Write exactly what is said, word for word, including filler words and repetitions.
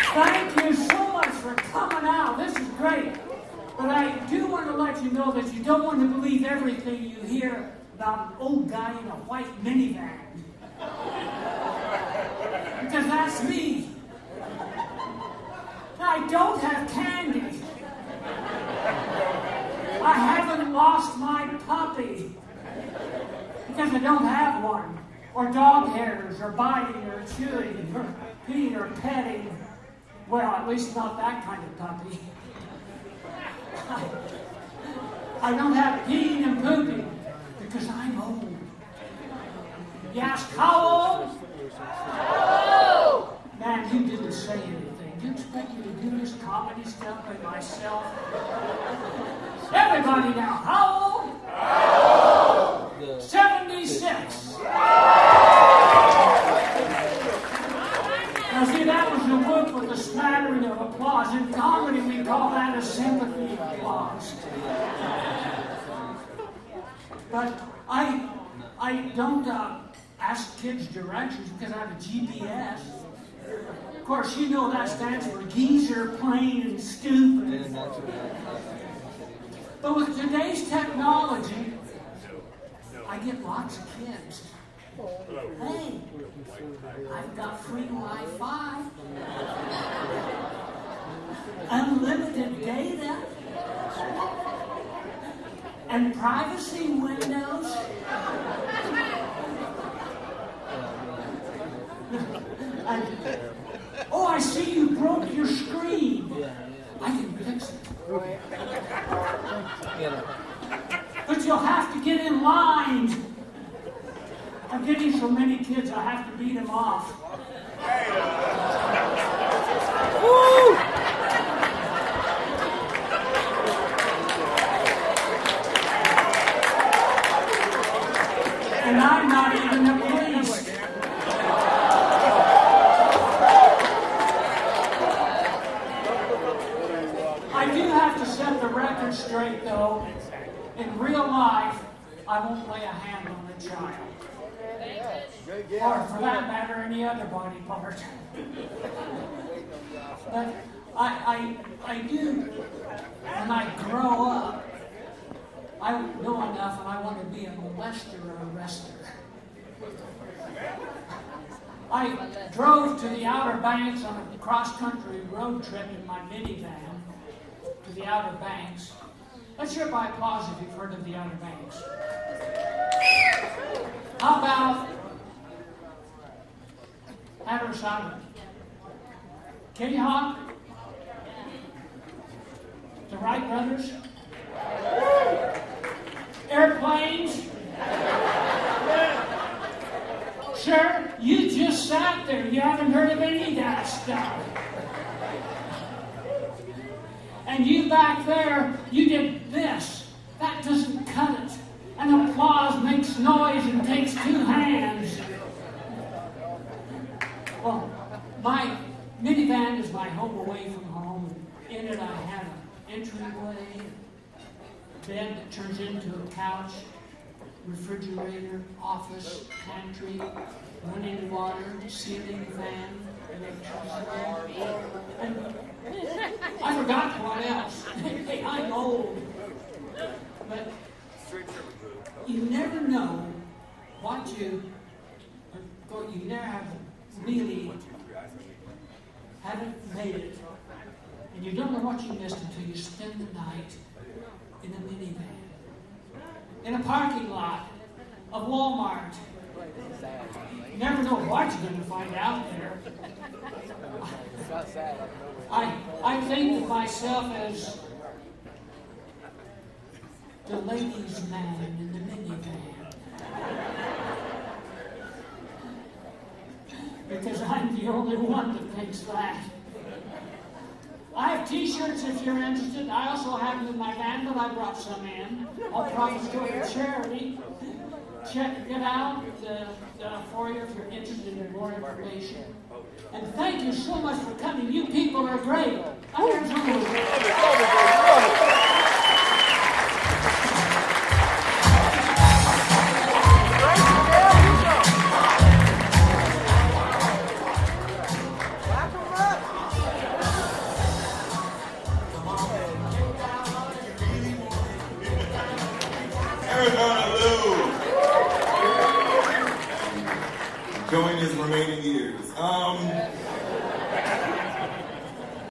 Thank you so much for coming out. This is great. But I do want to let you know that you don't want to believe everything you hear about an old guy in a white minivan. Because that's me. I don't have candy. I haven't lost my puppy. Because I don't have one. Or dog hairs, or biting, or chewing, or peeing, or petting. Well, at least not that kind of puppy. I, I don't have peeing and pooping because I'm old. You ask, how old? How old? Man, you didn't say anything. You expect me to do this comedy stuff by myself? Everybody now, how old? How old? seventy-six. Now see, that was a whoop with a smattering of applause. In comedy, we call that a sympathy applause. But I, I don't uh, ask kids directions because I have a G P S. Of course, you know that stands for geezer, plain, and stupid. But with today's technology, I get lots of kids. Hey, I've got free Wi-Fi, unlimited data, and privacy windows. And, oh, I see you broke your screen. I can fix it. But you'll have to get in line. I'm getting so many kids, I have to beat them off. Woo! And I'm not even a police. I do have to set the record straight, though. In real life, I won't lay a hand on a child. Or, for that matter, any other body part. But I, I, I do, when I grow up, I know enough and I want to be a molester or a arrester. I drove to the Outer Banks on a cross-country road trip in my minivan to the Outer Banks. Let's hear by applause if you've heard of the Outer Banks. How about Hatteras Island? Kitty Hawk? The Wright brothers? Airplanes? Sure, you just sat there. You haven't heard of any of that stuff. And you back there, you did this. That doesn't cut it. And applause makes noise and takes two hands. Well, my minivan is my home away from home. In it I have an entryway, bed that turns into a couch, refrigerator, office, pantry, running water, ceiling fan, electricity. And I forgot what else. Hey, I'm old. But you never know what you, or you never have really haven't made it. And you don't know what you missed until you spend the night in a minivan. In a parking lot of Walmart. You never know what you're going to find out there. I, I think of myself as the ladies' man in the minivan. Because I'm the only one that thinks that. I have t-shirts if you're interested. I also have them in my van, but I brought some in. All profits go to charity. Check it out the, the foyer if you're interested in more information. And thank you so much for coming. You people are great. Arizona Lou. Enjoying his remaining years. Um,